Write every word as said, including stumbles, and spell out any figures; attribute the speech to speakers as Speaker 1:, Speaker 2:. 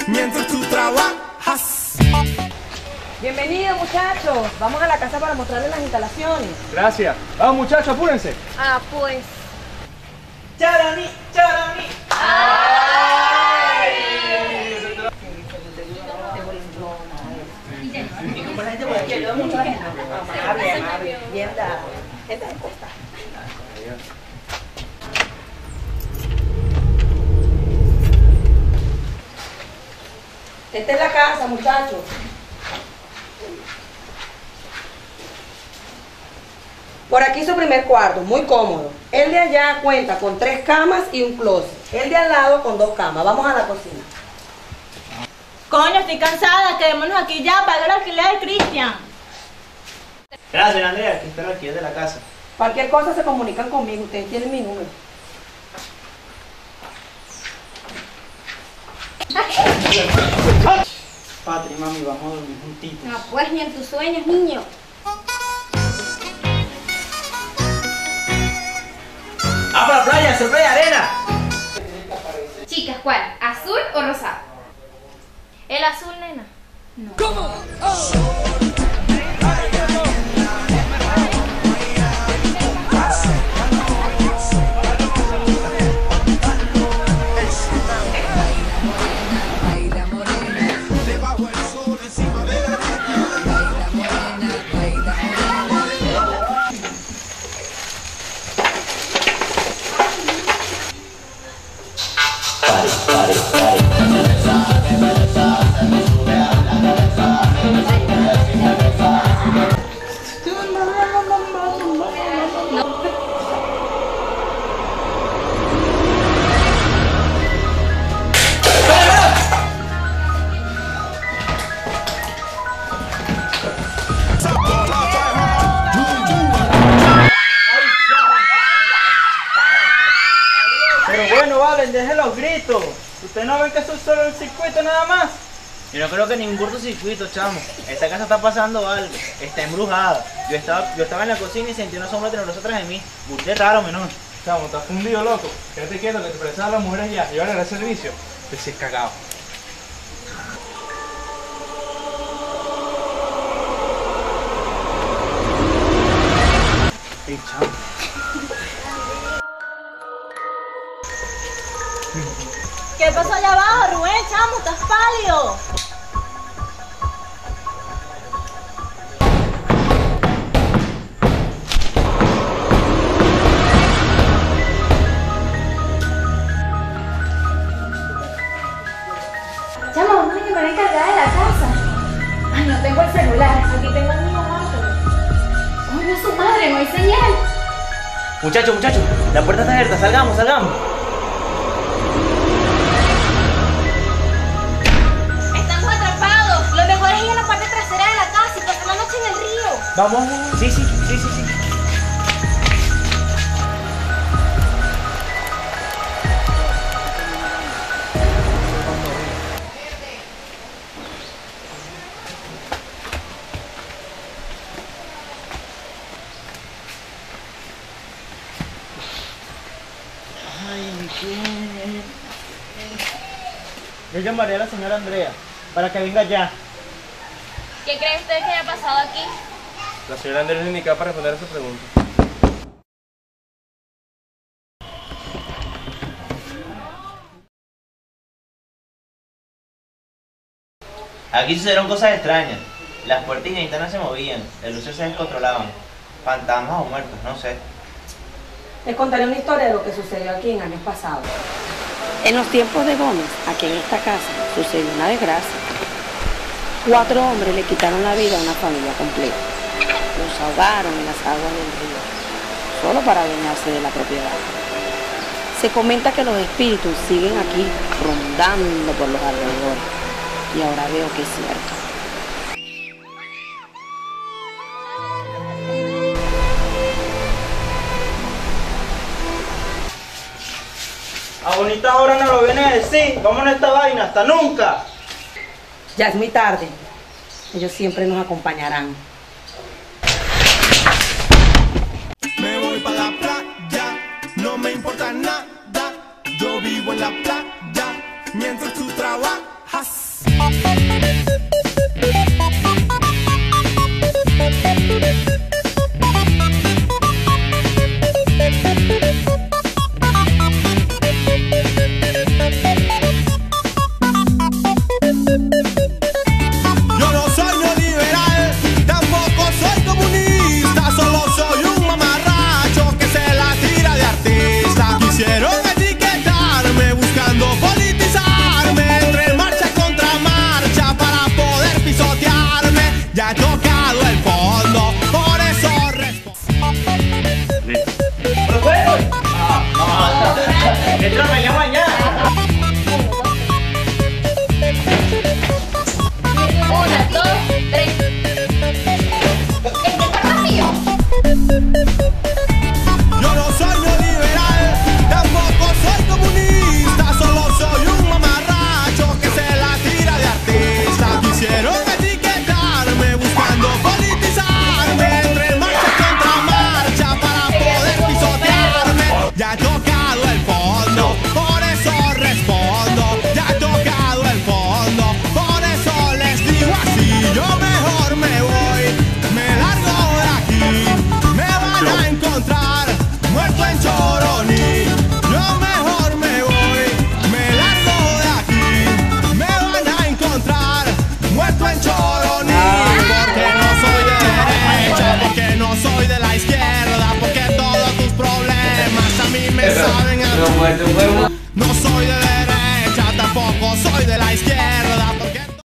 Speaker 1: mientras tú trabajas.
Speaker 2: Bienvenidos, muchachos. Vamos a la casa para mostrarles las instalaciones.
Speaker 3: Gracias. Vamos, muchachos, apúrense.
Speaker 2: Ah, pues.
Speaker 4: ¡Charani! ¡Charani!
Speaker 2: ¡Ay!
Speaker 4: Y como la gente por aquí ayuda mucho a la gente.
Speaker 2: Amable, amable. Bien dada. Esta es costa. Esta es la casa, muchachos. Por aquí su primer cuarto, muy cómodo. El de allá cuenta con tres camas y un closet. El de al lado con dos camas. Vamos a la cocina.
Speaker 5: Coño, estoy cansada, quedémonos aquí ya, paga el alquiler, Cristian.
Speaker 4: Gracias, Andrea, aquí está el alquiler de la casa.
Speaker 2: Cualquier cosa se comunican conmigo, ustedes tienen mi número.
Speaker 4: Patri, mami, vamos a dormir juntitos.
Speaker 6: No, pues ni en tus sueños, niño.
Speaker 4: ¡Ah, para la playa! ¡Se playa arena!
Speaker 6: Chicas, ¿cuál? ¿Azul o rosado?
Speaker 5: El azul, nena.
Speaker 6: No.
Speaker 4: Pero bueno, vale, dejen los gritos. ¿Ustedes no ven que eso es solo el circuito nada más? Yo no creo que ningún cortocircuito, chamo. Esta casa está pasando algo. Está embrujada. Yo estaba, yo estaba en la cocina y sentí una sombra tenebrosa atrás de mí. Burté raro, menor.
Speaker 3: Chamo, estás fundido, loco. Quédate quieto que te parecen a las mujeres ya. Y ahora el servicio. Te si es cagado.
Speaker 4: Ey, chamo.
Speaker 5: ¿Qué pasó allá abajo, Rubén? Chamo, estás pálido.
Speaker 6: Chamo, vamos a llamar a encargada de la casa. Ay, no tengo el celular.
Speaker 5: Aquí tengo el mío, márcalo.
Speaker 6: Ay, no, su madre, no hay señal.
Speaker 4: Muchachos, muchachos, la puerta está abierta. Salgamos, salgamos.
Speaker 5: Estamos atrapados. Lo mejor es ir a la parte trasera de la casa y pasar la noche en el río.
Speaker 4: Vamos. Sí, sí, sí, sí, sí. Yo llamaré a la señora Andrea para que venga ya.
Speaker 5: ¿Qué creen ustedes que haya pasado aquí?
Speaker 3: La señora Andrea es indicada para responder a esa pregunta.
Speaker 4: Aquí sucedieron cosas extrañas. Las puertas y ventanas se movían, las luces se descontrolaban. Fantasmas o muertos, no sé.
Speaker 2: Les contaré una historia de lo que sucedió aquí en años pasados. En los tiempos de Gómez, aquí en esta casa, sucedió una desgracia. Cuatro hombres le quitaron la vida a una familia completa. Los ahogaron en las aguas del río, solo para adueñarse de la propiedad. Se comenta que los espíritus siguen aquí rondando por los alrededores. Y ahora veo que es cierto.
Speaker 4: A bonita hora no lo viene a decir. Vámonos a esta vaina, hasta nunca.
Speaker 2: Ya es muy tarde. Ellos siempre nos acompañarán.
Speaker 1: Me voy para la playa, no me importa nada. Yo vivo en la playa mientras tú trabajas. Yo no soy neoliberal, tampoco soy comunista, solo soy un mamarracho que se la tira de artista. Quisieron etiquetarme buscando politizarme, entre marcha contra marcha para poder pisotearme. Ya he tocado el fondo, por eso respondo.
Speaker 4: Esto me llama mañana.
Speaker 5: Una, dos, tres. ¿Este está vacío?
Speaker 1: Yo no soy neoliberal, tampoco soy comunista, solo soy un mamarracho que se la tira de artista. Quisieron etiquetarme buscando politizarme, entre marcha contra marcha para poder pisotearme. Ya he tocado el fondo, por eso respondo. Ya he tocado el fondo, por eso les digo así. Yo mejor me voy, me largo de aquí. Me van a encontrar muerto en Choroní. Yo mejor me voy, me largo de aquí. Me van a encontrar muerto en Choroní. Porque no soy de derecha, porque no soy de la izquierda, porque todos tus problemas a mí me saben a... No soy de